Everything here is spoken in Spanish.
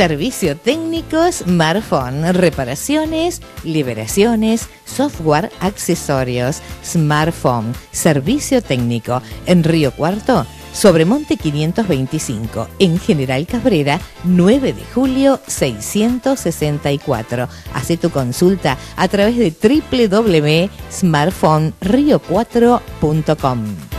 Servicio técnico Smartphone, reparaciones, liberaciones, software, accesorios, Smartphone, servicio técnico en Río Cuarto, Sobremonte 525, en General Cabrera, 9 de julio 664. Hace tu consulta a través de www.smartphonerio4.com.